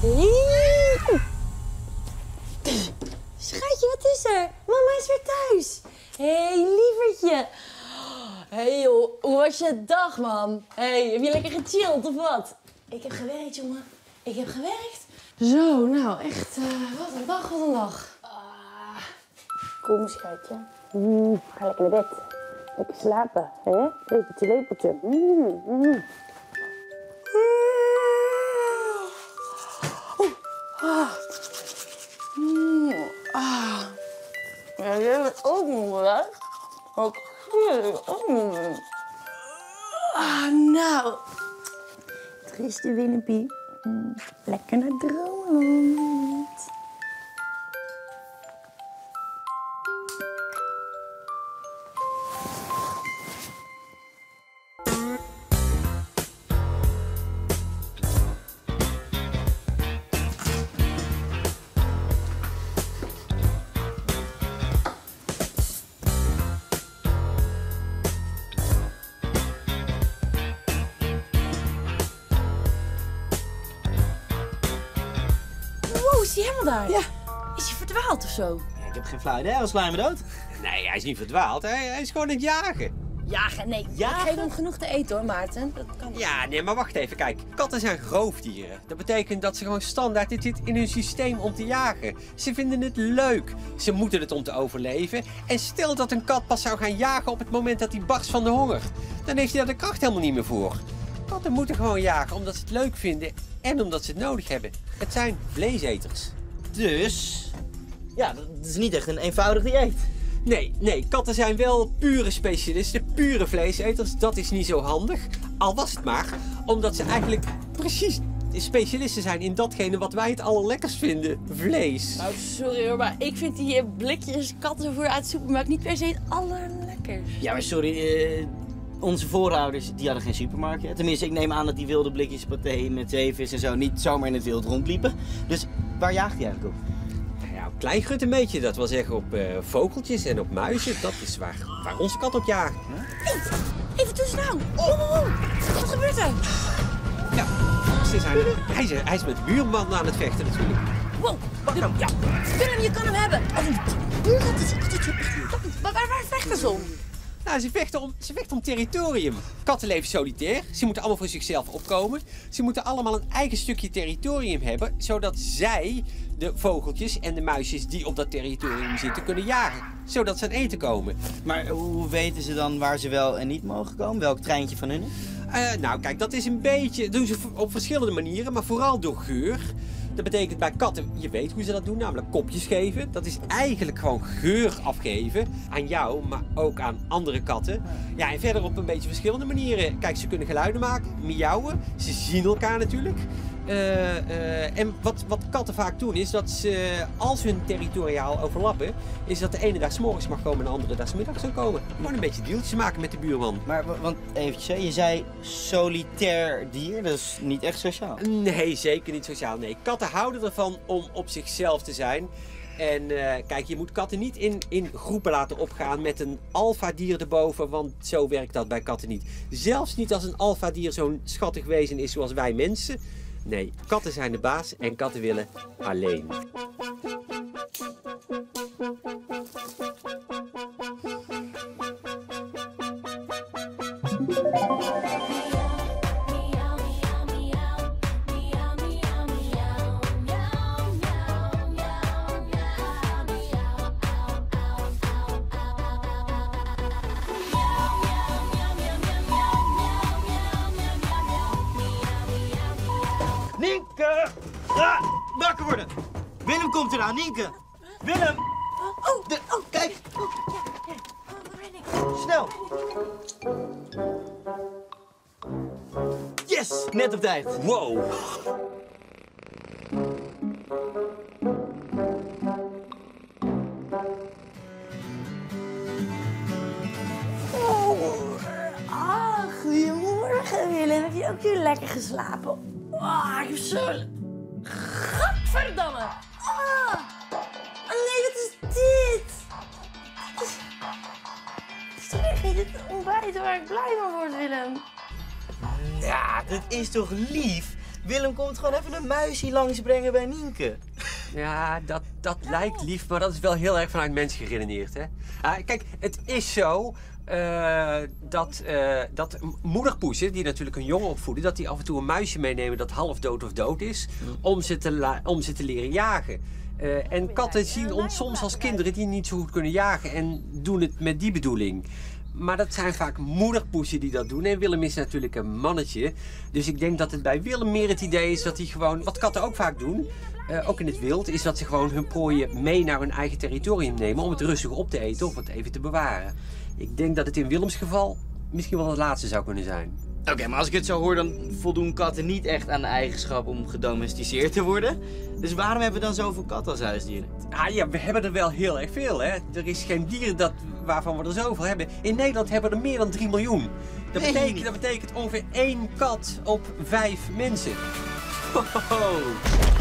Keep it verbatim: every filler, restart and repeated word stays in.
Schatje, wat is er? Mama is weer thuis. Hé, hey, lievertje. Hé hey, joh, hoe was je dag, man? Hé, hey, heb je lekker gechilled of wat? Ik heb gewerkt, jongen. Ik heb gewerkt. Zo, nou, echt, uh, wat een dag, wat een dag. Ah. Kom, schatje. Mm, ga lekker naar bed. Lekker slapen, hè? Lepeltje, lepeltje. Mm, mm. Ah. Mm. Ah. Ja, jij bent ook moe, hè? Wat heerlijk. Mm. Ah, nou. Trieste Willempie. Mm. Lekker naar Droomland. Is hij helemaal daar? Ja. Is hij verdwaald of zo? Ja, ik heb geen flauw idee, hij was sla me dood. Nee, hij is niet verdwaald. Hij, hij is gewoon aan het jagen. Jagen? Nee, Jagen? ik geef hem genoeg te eten hoor, Maarten. Dat kan niet. Ja, nee, maar wacht even. Kijk, katten zijn roofdieren. Dat betekent dat ze gewoon standaard, dit zit in hun systeem om te jagen. Ze vinden het leuk. Ze moeten het om te overleven. En stel dat een kat pas zou gaan jagen op het moment dat hij barst van de honger. Dan heeft hij daar de kracht helemaal niet meer voor. Katten moeten gewoon jagen omdat ze het leuk vinden en omdat ze het nodig hebben. Het zijn vleeseters. Dus, ja, dat is niet echt een eenvoudig dieet. Nee, nee, katten zijn wel pure specialisten, pure vleeseters. Dat is niet zo handig. Al was het maar omdat ze eigenlijk precies specialisten zijn in datgene wat wij het allerlekkerst vinden. Vlees. Nou, sorry hoor, maar ik vind die blikjes kattenvoer uit de supermarkt niet per se het allerlekkerst. Ja, maar sorry, uh, onze voorouders die hadden geen supermarkt. Hè? Tenminste, ik neem aan dat die wilde blikjes paté met zeevis en zo niet zomaar in het wild rondliepen. Dus waar jaagt hij eigenlijk op? Ja, op kleingrut een beetje. Dat wil zeggen op uh, vogeltjes en op muizen. Dat is waar, waar onze kat op jaagt. Hey, even tussen nou. Oh, oh, oh. Wat gebeurt er? Ja, ze zijn, hij, is, hij is met de buurman aan het vechten natuurlijk. Wow, pak hem. Ja, Willem, je kan hem hebben. Maar waar, waar vechten ze om? Nou, ze vechten, om, ze vechten om territorium. Katten leven solitair. Ze moeten allemaal voor zichzelf opkomen. Ze moeten allemaal een eigen stukje territorium hebben, zodat zij, de vogeltjes en de muisjes die op dat territorium zitten, kunnen jagen. Zodat ze aan eten komen. Maar hoe weten ze dan waar ze wel en niet mogen komen? Welk treintje van hun? Uh, nou, kijk, dat is een beetje... Dat doen ze op verschillende manieren, maar vooral door geur. Dat betekent bij katten, je weet hoe ze dat doen, namelijk kopjes geven. Dat is eigenlijk gewoon geur afgeven aan jou, maar ook aan andere katten. Ja, en verder op een beetje verschillende manieren. Kijk, ze kunnen geluiden maken, miauwen. Ze zien elkaar natuurlijk. Uh, uh, en wat, wat katten vaak doen is dat ze, als hun territoriaal overlappen, is dat de ene dag 's morgens mag komen en de andere dag 's middags zou komen. Gewoon een beetje deeltjes maken met de buurman. Maar, want eventjes, hè, je zei solitair dier, dat is niet echt sociaal. Nee, zeker niet sociaal. Nee, katten houden ervan om op zichzelf te zijn. En uh, kijk, je moet katten niet in, in groepen laten opgaan met een alfadier erboven, want zo werkt dat bij katten niet. Zelfs niet als een alfadier zo'n schattig wezen is zoals wij mensen. Nee, katten zijn de baas en katten willen alleen. Nienke! Ah, wakker worden! Willem komt eraan, Nienke! Willem! Oh, De, oh, kijk! Oh, ja, ja. Oh, waar ben ik? Snel! Yes! Net op tijd. Wow! Oh, ah, goedemorgen Willem. Heb je ook weer lekker geslapen? Ah, ik heb zo... Gadverdamme! Ah, oh nee, wat is dit? Het is, het is toch echt niet het ontbijt waar ik blij van word, Willem? Ja, dat is toch lief? Willem komt gewoon even een muisje langsbrengen bij Nienke. Ja, dat, dat lijkt lief, maar dat is wel heel erg vanuit mens geredeneerd, hè? Ah, kijk, het is zo uh, dat, uh, dat moederpoezen, die natuurlijk een jongen opvoeden, dat die af en toe een muisje meenemen dat half dood of dood is, om ze te, la- om ze te leren jagen. Uh, en katten zien ons soms als kinderen die niet zo goed kunnen jagen en doen het met die bedoeling. Maar dat zijn vaak moederpoezen die dat doen. En Willem is natuurlijk een mannetje. Dus ik denk dat het bij Willem meer het idee is dat hij gewoon, wat katten ook vaak doen, uh, ook in het wild, is dat ze gewoon hun prooien mee naar hun eigen territorium nemen om het rustig op te eten of het even te bewaren. Ik denk dat het in Willems geval misschien wel het laatste zou kunnen zijn. Oké, okay, maar als ik het zo hoor, dan voldoen katten niet echt aan de eigenschap om gedomesticeerd te worden. Dus waarom hebben we dan zoveel katten als huisdieren? Ah ja, we hebben er wel heel erg veel, hè. Er is geen dier dat, waarvan we er zoveel hebben. In Nederland hebben we er meer dan drie miljoen. Dat betekent, dat betekent ongeveer één kat op vijf mensen. Ho, ho, ho.